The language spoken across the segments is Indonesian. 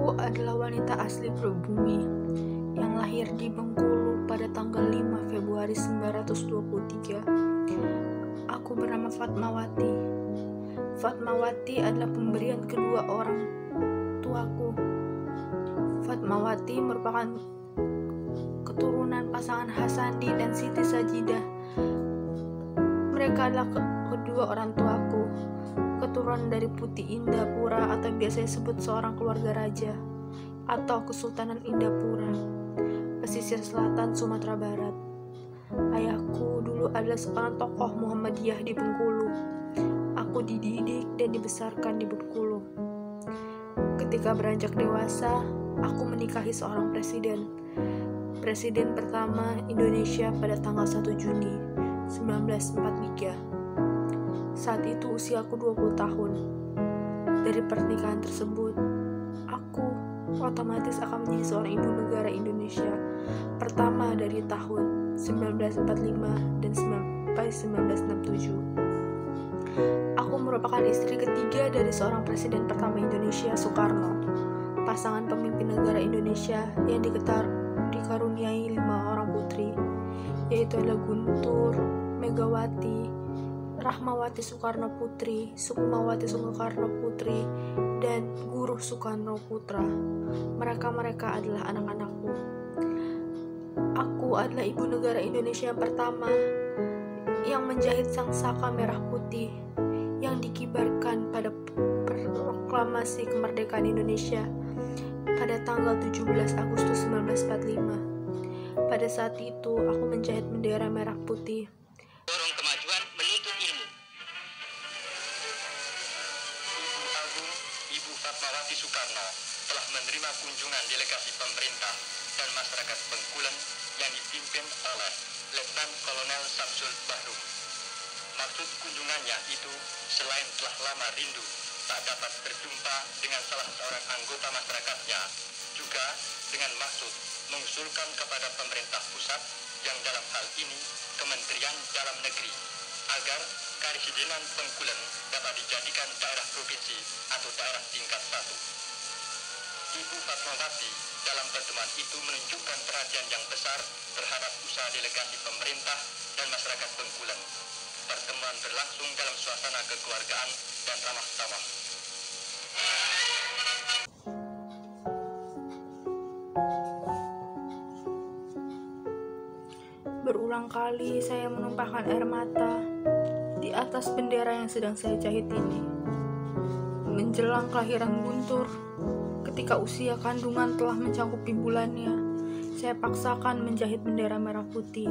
Aku adalah wanita asli pribumi yang lahir di Bengkulu pada tanggal 5 Februari 1923. Aku bernama Fatmawati. Fatmawati adalah pemberian kedua orang tuaku. Fatmawati merupakan keturunan pasangan Hasandi dan Siti Sajidah. Mereka adalah kedua orang tuaku, keturunan dari Putih Indapura atau biasa disebut seorang keluarga raja atau Kesultanan Indapura, pesisir selatan Sumatera Barat. Ayahku dulu adalah seorang tokoh Muhammadiyah di Bengkulu. Aku dididik dan dibesarkan di Bengkulu. Ketika beranjak dewasa, aku menikahi seorang presiden pertama Indonesia pada tanggal 1 Juni 1943. Saat itu usiaku 20 tahun. Dari pernikahan tersebut, aku otomatis akan menjadi seorang ibu negara Indonesia pertama dari tahun 1945 dan sampai 1967. Aku merupakan istri ketiga dari seorang presiden pertama Indonesia, Soekarno, pasangan pemimpin negara Indonesia yang dikaruniai 5 orang putri, yaitu adalah Guntur, Megawati, Rahmawati Soekarno Putri, Sukmawati Soekarno Putri, dan Guruh Soekarno Putra. Mereka adalah anak-anakku. Aku adalah ibu negara Indonesia yang pertama yang menjahit sangsaka merah putih yang dikibarkan pada proklamasi kemerdekaan Indonesia pada tanggal 17 Agustus 1945. Pada saat itu, aku menjahit bendera merah putih. Dorong kemajuan menuntut ilmu. Ibu Agung, Ibu Fatmawati Soekarno telah menerima kunjungan delegasi pemerintah dan masyarakat Bengkulen yang dipimpin oleh Letnan Kolonel Samsul Bahrum. Maksud kunjungannya itu selain telah lama rindu tak dapat berjumpa dengan salah seorang anggota masyarakatnya, juga dengan maksud mengusulkan kepada pemerintah pusat yang dalam hal ini Kementerian Dalam Negeri agar Karesidenan Bengkulen dapat dijadikan daerah provinsi atau daerah tingkat 1. Ibu Fatmawati dalam pertemuan itu menunjukkan perhatian yang besar terhadap usaha delegasi pemerintah dan masyarakat Bengkulen. Pertemuan berlangsung dalam suasana kekeluargaan dan ramah tamah. Berulang kali saya menumpahkan air mata di atas bendera yang sedang saya jahit ini. Menjelang kelahiran Guntur, ketika usia kandungan telah mencakupi bulannya, saya paksakan menjahit bendera merah putih.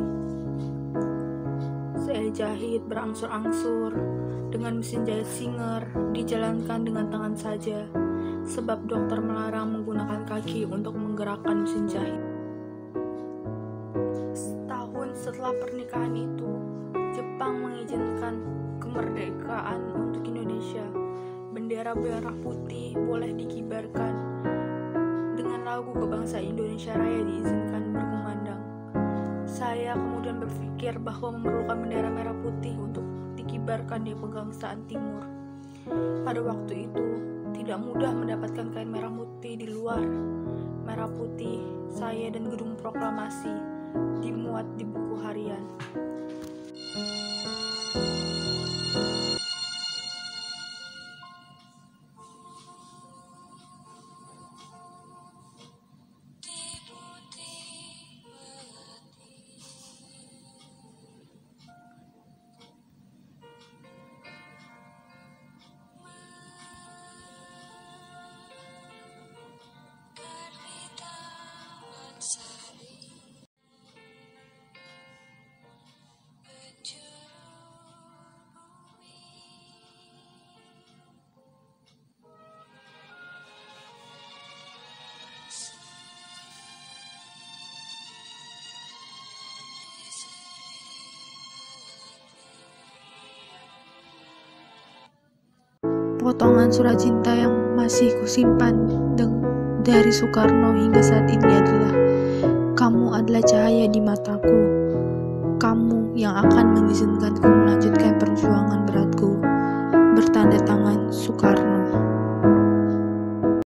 Saya jahit berangsur-angsur dengan mesin jahit Singer, dijalankan dengan tangan saja, sebab dokter melarang menggunakan kaki untuk menggerakkan mesin jahit. Setahun setelah pernikahan itu, Jepang mengizinkan kemerdekaan untuk Indonesia. Bendera merah putih boleh dikibarkan. Dengan lagu kebangsaan Indonesia Raya diizinkan berkumandang. Saya kemudian berpikir bahwa memerlukan bendera merah putih untuk dikibarkan di Pegangsaan Timur. Pada waktu itu, tidak mudah mendapatkan kain merah putih di luar. Merah putih, saya dan gedung proklamasi dimuat di buku harian. Potongan surat cinta yang masih kusimpan dari Soekarno hingga saat ini adalah, "Kamu adalah cahaya di mataku. Kamu yang akan mengizinkanku melanjutkan perjuangan beratku." Bertanda tangan Soekarno.